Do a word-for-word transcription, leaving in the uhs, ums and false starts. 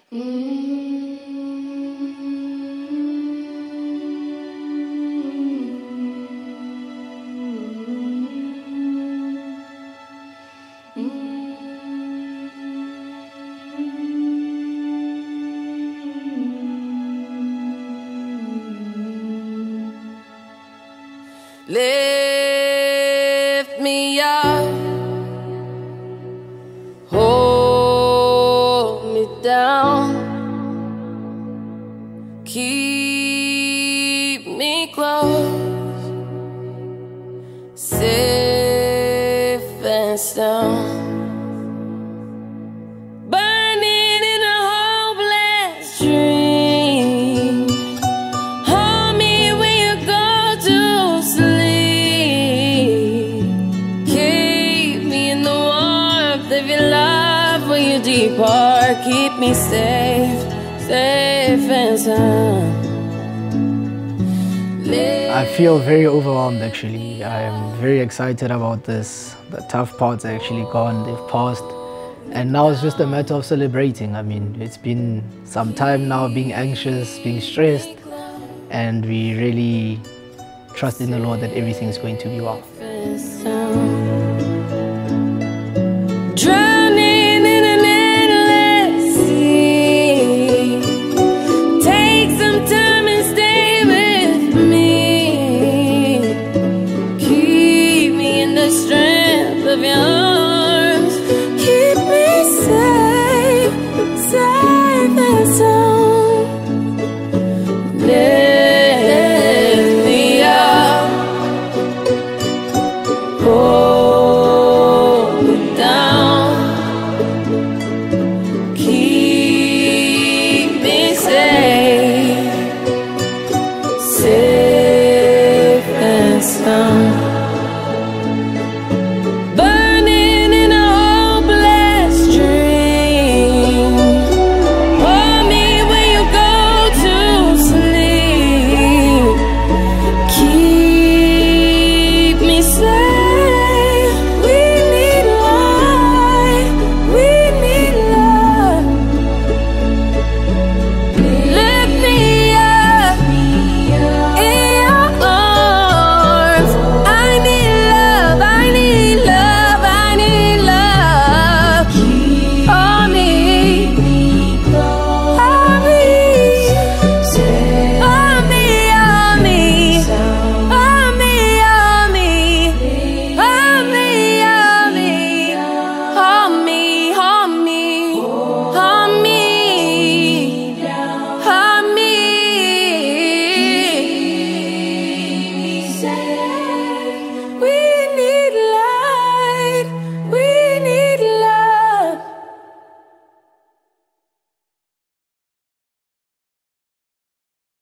Lift me up, hold me down, keep me close, safe and sound. Burning in a hopeless dream, hold me when you go to sleep, keep me in the warmth of your love when you depart. Keep me safe, safe and sound. I feel very overwhelmed actually. I am very excited about this. The tough parts are actually gone, they've passed. And now it's just a matter of celebrating. I mean, it's been some time now being anxious, being stressed, and we really trust in the Lord that everything's going to be well.